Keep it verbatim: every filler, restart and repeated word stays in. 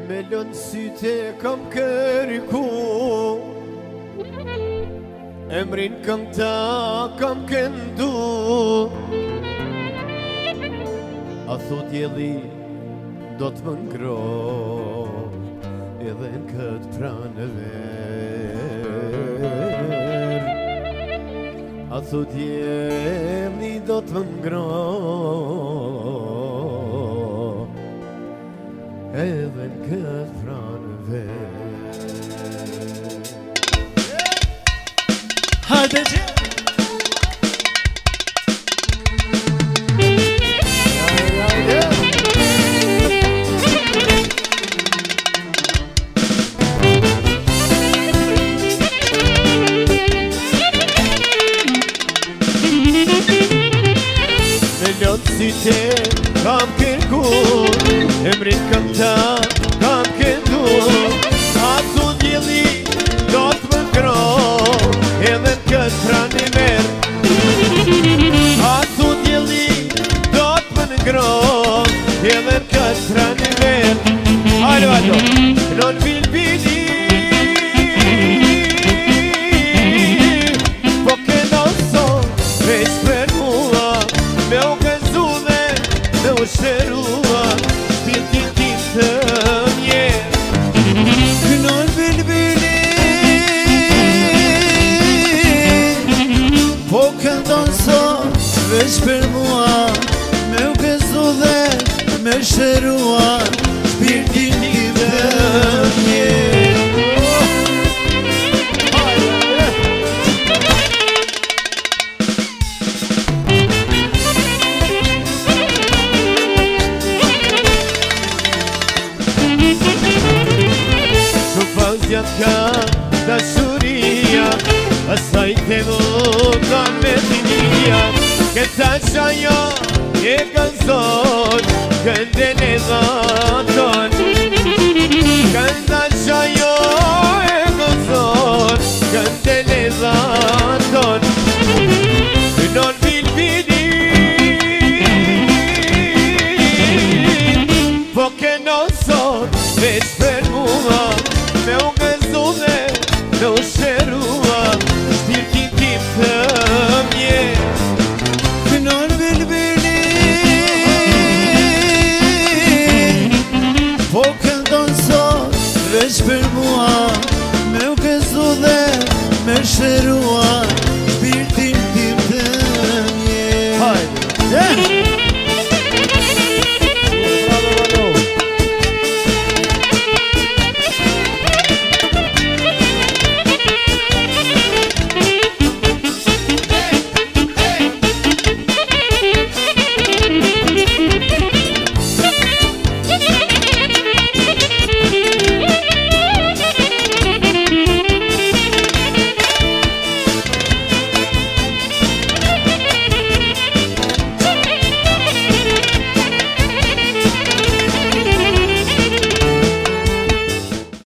Me lënë syte kam kërku, emrin këngta kam këndu. A thot jeli do të më ngro, edhe në këtë pranë ver. A thot jeli do të më ngro, edhe në këtë pranë ver. Hajde që Syte kam kërku, emrin këngta kam këndu. A thu djeli do të më ngro, edhe në këtë pranë ver. A thu djeli do të më ngro, edhe në këtë pranë ver. Hajde vajto, non bilbili, po këna son veç për mua, me u me u shërua, shpirtin tim të mjerë. Kënon bilbili, po këndon sot veç për mua, me u gëzu dhe me shërua, shpirtin tim të mjerë. Gjatë ka dashuria, asaj të voga me tinia. Këta që ajo e gëzon, këndën e dhënë